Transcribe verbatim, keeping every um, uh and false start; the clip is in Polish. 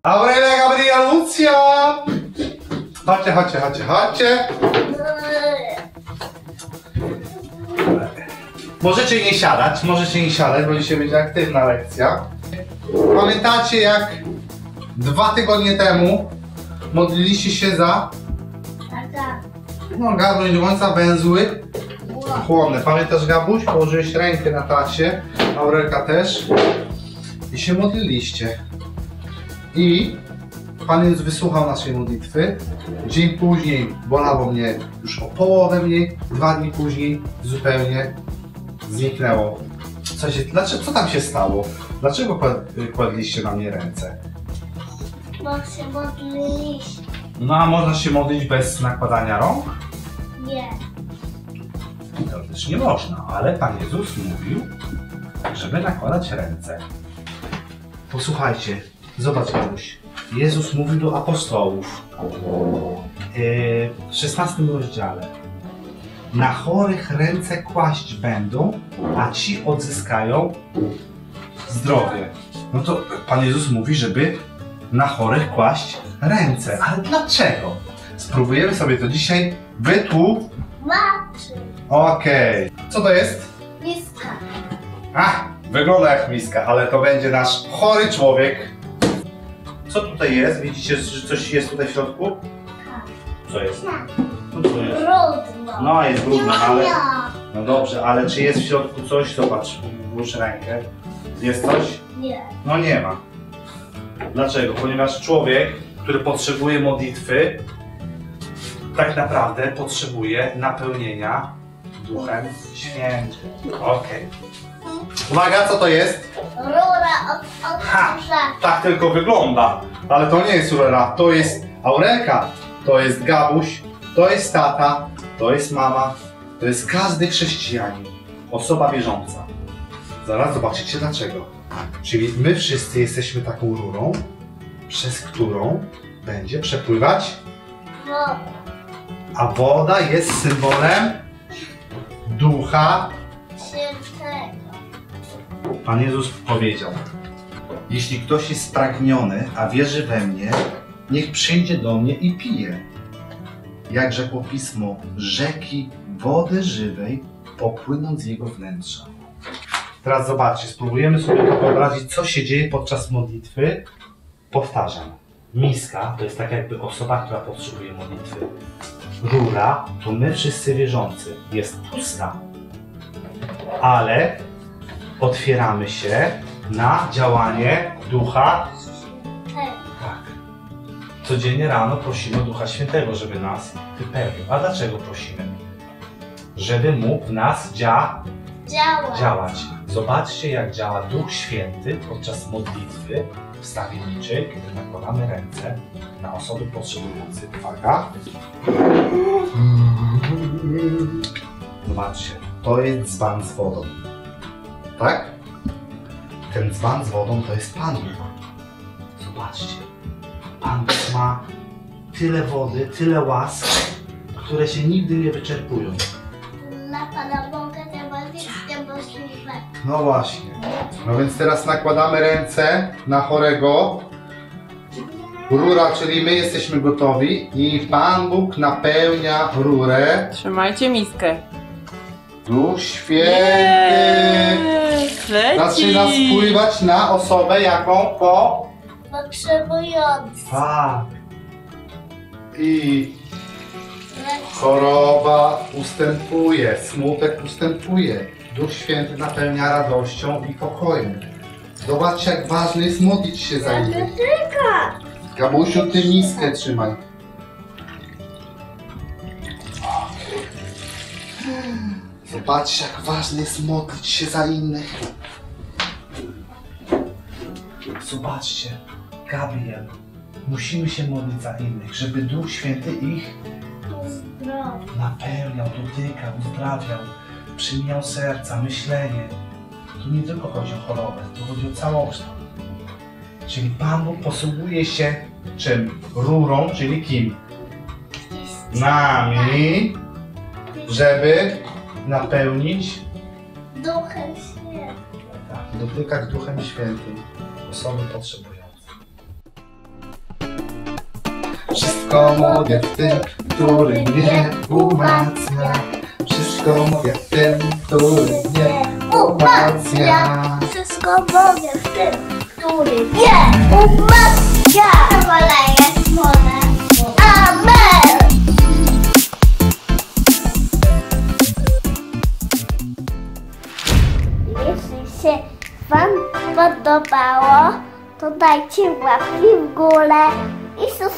Aurelia, Gabriela, Lucja! Chodźcie, chodźcie, chodźcie, chodźcie. Możecie nie siadać, możecie nie siadać, bo dzisiaj będzie aktywna lekcja. Pamiętacie, jak dwa tygodnie temu modliliście się za... No, Gabuś, do końca węzły chłonne. Pamiętasz, Gabuś? Położyłeś rękę na tacie, Aurelka też i się modliliście. I Pan Jezus wysłuchał naszej modlitwy. Dzień później bolało mnie już o połowę mniej, dwa dni później zupełnie zniknęło. Co, się, dlaczego, co tam się stało? Dlaczego kładliście na mnie ręce? Bo się modliliśmy. No a można się modlić bez nakładania rąk? Nie. To też nie można, ale Pan Jezus mówił, żeby nakładać ręce. Posłuchajcie, zobacz, Januś. Jezus mówił do apostołów yy, w szesnastym rozdziale. Na chorych ręce kłaść będą, a ci odzyskają zdrowie. No to Pan Jezus mówi, żeby na chorych kłaść ręce. Ale dlaczego? Spróbujemy sobie to dzisiaj wytłumaczyć. Okej. Okay. Co to jest? Miska. Ach, wygląda jak miska, ale to będzie nasz chory człowiek. Co tutaj jest? Widzicie, że coś jest tutaj w środku? Tak. Co jest? No, co jest? Brudno. No, jest brudno, ale... No dobrze, ale czy jest w środku coś? Zobacz, włóż rękę. Jest coś? Nie. No nie ma. Dlaczego? Ponieważ człowiek, który potrzebuje modlitwy, tak naprawdę potrzebuje napełnienia Duchem Świętym. Okej. Okay. Uwaga, co to jest? Rura od, od Ha! brzucha. Tak tylko wygląda. Ale to nie jest rura, to jest Aurelka, to jest Gabuś, to jest tata, to jest mama, to jest każdy chrześcijanin, osoba wierząca. Zaraz zobaczycie dlaczego. Czyli my wszyscy jesteśmy taką rurą, przez którą będzie przepływać Woda. a woda jest symbolem Ducha Świętego. Pan Jezus powiedział: jeśli ktoś jest spragniony, a wierzy we mnie, niech przyjdzie do mnie i pije. Jak rzekło Pismo, rzeki wody żywej popłyną z jego wnętrza. Teraz zobaczcie, spróbujemy sobie to wyobrazić, co się dzieje podczas modlitwy. Powtarzam, miska to jest tak jakby osoba, która potrzebuje modlitwy. Rura to my wszyscy wierzący, jest pusta. Ale otwieramy się na działanie Ducha. Tak. Codziennie rano prosimy Ducha Świętego, żeby nas wypełnił. A dlaczego prosimy? Żeby mógł w nas dzia Działa. działać. Zobaczcie, jak działa Duch Święty podczas modlitwy wstawienniczej, kiedy nakładamy ręce na osoby potrzebujące. Uwaga. Zobaczcie, to jest dzban z wodą. Tak? Ten dzban z wodą to jest Pan Bóg. Zobaczcie, Pan Bóg ma tyle wody, tyle łask, które się nigdy nie wyczerpują. Na Pana Boga te bardziej możliwe. No właśnie. No więc teraz nakładamy ręce na chorego. Rura, czyli my jesteśmy gotowi i Pan Bóg napełnia rurę. Trzymajcie miskę. Duch Święty Leci. zaczyna spływać na osobę, jaką po... Potrzebujący. Tak. I choroba ustępuje, smutek ustępuje. Duch Święty napełnia radością i pokojem. Zobaczcie, jak ważne jest modlić się za innych. Gabusiu, ty miskę trzymaj. Zobaczcie, jak ważne jest modlić się za innych. Zobaczcie, Gabriel, musimy się modlić za innych, żeby Duch Święty ich Zdrowie. napełniał, dotykał, uzdrawiał, przymijał serca, myślenie. Tu nie tylko chodzi o chorobę, tu chodzi o całokształt. Czyli Pan Bóg posługuje się czym? Rurą, czyli kim? Nami, żeby napełnić, Duchem Świętym. tak, dotykać Duchem Świętym osoby potrzebujące. Wszystko mogę w tym, który mnie umacnia. Wszystko mogę w tym, który mnie umacnia. Wszystko mogę w tym, który mnie umacnia. Zadowolenie słowa. Amen. Jeśli się Wam podobało, to dajcie łapki w górę i subskrypcję.